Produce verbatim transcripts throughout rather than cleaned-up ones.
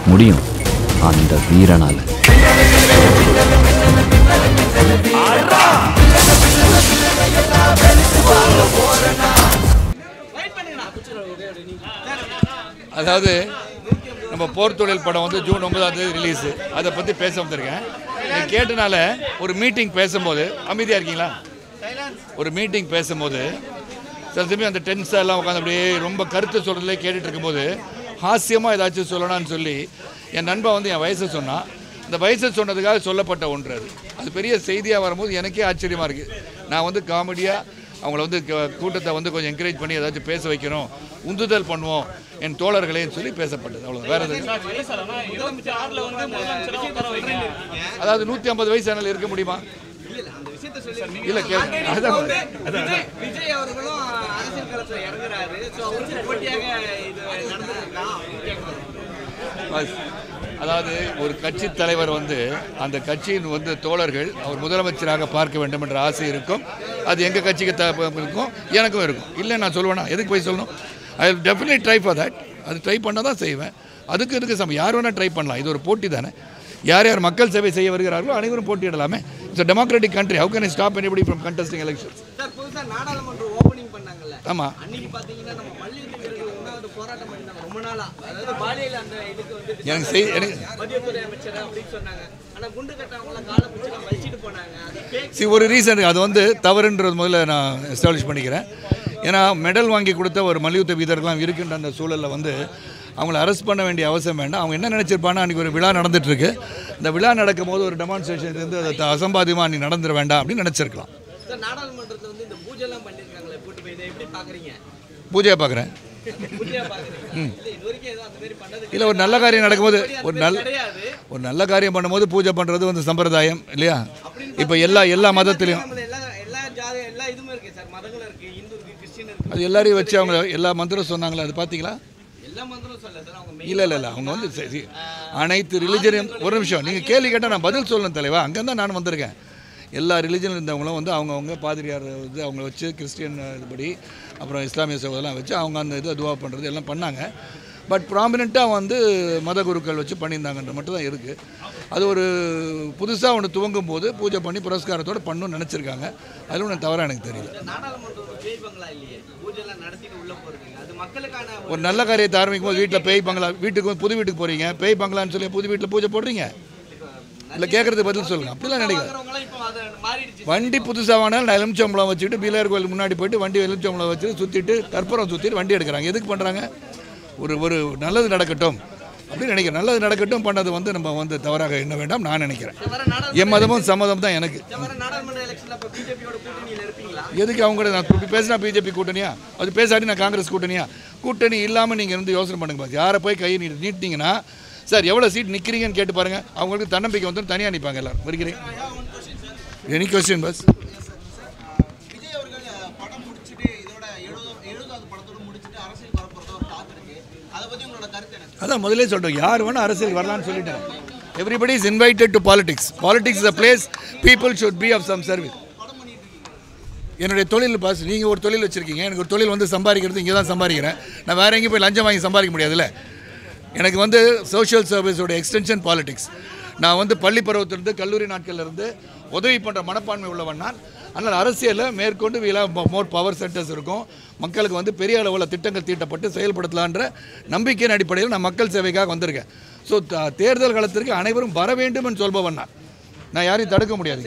முடியும் அந்த வீரனால. அதாவது நம்ம போர் தொழில் படம் வந்து ஜூன் ஒன்பதாம் தேதி ரிலீஸ். அதை பற்றி பேச வந்திருக்கேன். நீங்கள் கேட்டனால ஒரு மீட்டிங் பேசும்போது அமைதியாக இருக்கீங்களா? ஒரு மீட்டிங் பேசும்போது சில சமயம் அந்த டென்ஸாக எல்லாம் உட்காந்து அப்படியே ரொம்ப கருத்து சொல்கிறதுலே கேட்டுட்டு இருக்கும்போது ஹாஸ்யமாக ஏதாச்சும் சொல்லலான்னு சொல்லி என் நண்பன் வந்து என் வயசை சொன்னான். இந்த வயசை சொன்னதுக்காக சொல்லப்பட்ட ஒன்று அது அது பெரிய செய்தியாக வரும்போது எனக்கே ஆச்சரியமாக இருக்குது. நான் வந்து காமெடியாக அவங்கள வந்து கூட்டத்தை வந்து கொஞ்சம் என்கரேஜ் பண்ணி ஏதாச்சும் பேச வைக்கணும், உந்துதல் பண்ணுவோம் என் தோழர்களேன்னு சொல்லி பேசப்பட்டது. அவ்வளோ வேறு எதுவும். அதாவது நூற்றி ஐம்பது வயசு ஆனால் இருக்க முடியுமா? இல்ல விஜய் அவர்களும் அரசியல் களத்துல இறங்குறாரு. சோ அவருக்கு போட்டியாக இது நடந்துருக்கா? அதாவது ஒரு கட்சி தலைவர் வந்து அந்த கட்சியின் வந்து தோழர்கள் அவர் முதலமைச்சராக பார்க்க வேண்டும் என்ற ஆசை இருக்கும். அது எங்கள் கட்சிக்கு த இருக்கும், எனக்கும் இருக்கும். இல்லை நான் சொல்லுவேன்னா எதுக்கு போய் சொல்லணும்? I will definitely try for that. அது ட்ரை பண்ண தான் செய்வேன். அதுக்கு இதுக்கு சமயம் யார் வேணால் ட்ரை பண்ணலாம். இது ஒரு போட்டி தானே. யார் யார் மக்கள் சேவை செய்ய வருகிறார்களோ அனைவரும் போட்டியிடலாமே. It's a democratic country. How can I stop anybody from contesting elections? Sir புதுசா நாடாளுமன்ற ஓபனிங் பண்ணாங்கல்ல. ஆமா. அன்னைக்கு பாத்தீங்கன்னா நம்ம மல்யுத்த வீரர்கள் உண்ணாவிரத போராட்டம் பண்ணாங்க ரொம்ப நாளா. அதாவது பாலியல் அந்த இதுக்கு வந்து எனக்கு செய் எனக்கு மத்தியத்துறை அமைச்சர் அப்படின்னு சொன்னாங்க. ஆனா குண்டு கட்டவங்கள கால பிடிச்சு வச்சிட்டு போனாங்க. அது சி ஒரு ரீசன் அது வந்து தவறுன்றது முதல்ல நான் எஸ்டாப்ளிஷ் பண்ணிக்கிறேன். ஏன்னா மெடல் வாங்கி கொடுத்த ஒரு மல்யுத்த வீரர்கள்லாம் இருக்கின்ற அந்த சூழலில் வந்து அவங்கள அரெஸ்ட் பண்ண வேண்டிய அவசியம் வேண்டாம். அவங்க என்ன நினச்சிருப்பாங்கன்னா அன்றைக்கி ஒரு விழா நடந்துகிட்ருக்கு, இந்த விழா நடக்கும் போது ஒரு டெமான்ஸ்ட்ரேஷன் இருந்து அதை அசம்பாதியமாக அன்றைக்கி நடந்துட வேண்டாம் அப்படின்னு நினச்சிருக்கலாம். நாடாளுமன்றத்தில் வந்து இந்த பூஜைலாம் பண்ணியிருக்காங்களே போட்டு போய் இதை எப்படி பார்க்குறீங்க? பூஜையை பார்க்குறேன். இல்லை ஒரு நல்ல காரியம் நடக்கும்போது ஒரு நல்ல ஒரு நல்ல காரியம் பண்ணும்போது பூஜை பண்ணுறது வந்து சம்பிரதாயம் இல்லையா? இப்போ எல்லா எல்லா மதத்துலேயும் அது எல்லாரையும் வச்சு அவங்க எல்லா மந்திரம் சொன்னாங்களே, அது பார்த்தீங்களா? இல்லை இல்லை இல்லை அவங்க வந்து அனைத்து ரிலிஜனையும் ஒரு நிமிஷம் நீங்கள் கேள்வி கேட்டால் நான் பதில் சொல்லணும் தலைவா. அங்கே தான் நான் வந்திருக்கேன். எல்லா ரிலிஜன் இருந்தவங்களும் வந்து அவங்கவுங்க பாதிரியார் வந்து அவங்கள வச்சு கிறிஸ்டியன் இதுபடி அப்புறம் இஸ்லாமிய சகோதரெலாம் வச்சு அவங்க அந்த இது துவா பண்ணுறது எல்லாம் பண்ணாங்க. பட் ப்ராமினெண்ட்டாக வந்து மத குருக்கள் வச்சு பண்ணியிருந்தாங்கன்ற மட்டும் தான் இருக்குது. அது ஒரு புதுசாக ஒன்று துவங்கும் போது பூஜை பண்ணி புரஸ்காரத்தோடு பண்ணணும்னு நினச்சிருக்காங்க. அதில் ஒன்று தவறாக எனக்கு தெரியல. ஒரு நல்ல காரியத்தை ஆரம்பிக்கும் போது வீட்டில் பேய் பங்களா, வீட்டுக்கு புது வீட்டுக்கு போகிறீங்க, பேய் பங்களான்னு சொல்லி புது வீட்டில் பூஜை போடுறீங்க. இல்லை கேட்குறது பதில் சொல்லுங்கள். அப்படிலாம் நினைக்கிறேன். வண்டி புதுசாக வாங்கினாலும் எலுமிச்சம்பளம் வச்சுட்டு பிள்ளையார் கோயில் முன்னாடி போய்ட்டு வண்டி எலுமிச்சம்பளம் வச்சுட்டு சுற்றிட்டு கற்பூரம் சுற்றிட்டு வண்டி எடுக்கிறாங்க. எதுக்கு பண்ணுறாங்க? ஒரு ஒரு நல்லது நடக்கட்டும் அப்படின்னு நினைக்கிறேன். நல்லது நடக்கட்டும் பண்ணது வந்து நம்ம வந்து தவறாக எண்ண வேண்டாம் நான் நினைக்கிறேன். என் மதமும் சம்மதம் தான் எனக்கு. எதுக்கு அவங்க கூட நான் பேசினா பிஜேபி கூட்டணியா, அது பேசாட்டி நான் காங்கிரஸ் கூட்டணியா? கூட்டணி இல்லாமல் நீங்கள் வந்து யோசனை பண்ணுங்க. பாஸ் யாரை போய் கையை நீ நீட்டிங்கன்னா சார் எவ்வளோ சீட் நிற்கிறீங்கன்னு கேட்டு பாருங்கள். அவங்களுக்கு தன்னம்பிக்கை வந்து தனியாக நிற்பாங்க எல்லாரும். வருகிறேன். Any question boss? அதான் முதலே சொல்கிறோம், யார் வேணால் அரசியல் வரலான்னு சொல்லிட்டேன். Everybody is invited to politics. Politics is a place people should be of some service. என்னுடைய தொழில் பாஸ், நீங்கள் ஒரு தொழில் வச்சுருக்கீங்க, எனக்கு ஒரு தொழில் வந்து சம்பாதிக்கிறது இங்கே தான் சம்பாதிக்கிறேன். நான் வேறு எங்கேயும் போய் லஞ்சம் வாங்கி சம்பாதிக்க முடியாதுல்ல. எனக்கு வந்து சோஷியல் சர்வீஸோட எக்ஸ்டென்ஷன் பாலிடிக்ஸ். நான் வந்து பள்ளி பருவத்திலிருந்து கல்லூரி நாட்கள்லேருந்து உதவி பண்ணுற மனப்பான்மை உள்ளவன் நான். அதனால் அரசியலில் மேற்கொண்டு வீலா மோர் பவர் சென்டர்ஸ் இருக்கும், மக்களுக்கு வந்து பெரிய அளவில் திட்டங்கள் தீட்டப்பட்டு செயல்படுத்தலான்ற நம்பிக்கையின் அடிப்படையில் நான் மக்கள் சேவைக்காக வந்திருக்கேன். ஸோ தேர்தல் காலத்திற்கு அனைவரும் வர வேண்டும் என்று சொல்பவன் நான். நான் யாரையும் தடுக்க முடியாது.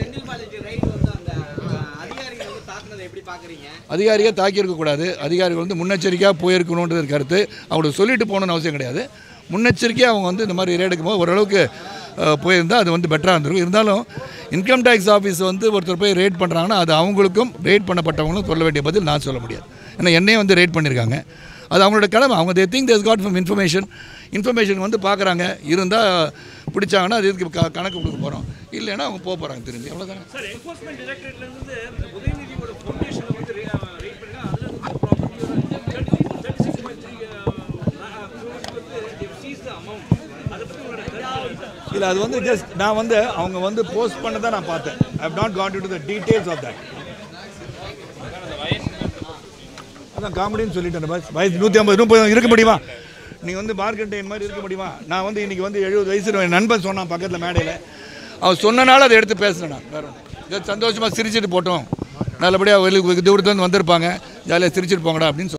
அதிகாரியை தாக்கியிருக்கக்கூடாது. அதிகாரிகள் வந்து முன்னெச்சரிக்கையாக போயிருக்கணுன்றது கருத்து. அவங்களுக்கு சொல்லிட்டு போகணுன்னு அவசியம் கிடையாது. முன்னெச்சரிக்கையாக அவங்க வந்து இந்த மாதிரி ரேடுக்கும் போது ஓரளவுக்கு போயிருந்தால் அது வந்து பெட்டராக இருந்திருக்கும். இருந்தாலும் இன்கம் டேக்ஸ் ஆஃபீஸ் வந்து ஒருத்தர் போய் ரேட் பண்ணுறாங்கன்னா அது அவங்களுக்கும் ரேட் பண்ணப்பட்டவங்களும் சொல்ல வேண்டிய பதில் நான் சொல்ல முடியாது. ஏன்னா என்னையே வந்து ரேட் பண்ணியிருக்காங்க. அது அவங்களோட கடமை. அவங்க they think this got from information information வந்து பார்க்குறாங்க. இருந்தால் பிடிச்சாங்கன்னா அது இதுக்கு க கணக்கு கொடுக்க போகிறோம், இல்லைன்னா அவங்க போக போகிறாங்க திரும்பி. அவ்வளோதானே. இல்லை அது வந்து ஜஸ்ட் நான் வந்து அவங்க வந்து போஸ்ட் பண்ண தான் நான் பார்த்தேன். I have not got into the details of that. அதான் காமெடின்னு சொல்லிட்டேன். பஸ் வயசு நூற்றி ஐம்பது முப்பது இருக்க முடியுமா? நீ வந்து மார்க்கெட் மாதிரி இருக்க முடியுமா? நான் வந்து இன்றைக்கி வந்து எழுபது வயசு என் நண்பன் சொன்னான் பக்கத்தில் மேடையில், அவன் சொன்னனால அதை எடுத்து பேசுகிறேன். நான் வேறு இதை சந்தோஷமாக சிரிச்சுட்டு போட்டோம், நல்லபடியாக வெளியே தூரத்துலேருந்து வந்திருப்பாங்க, ஜாலியாக சிரிச்சுட்டு போங்கடா அப்படின்னு சொல்லி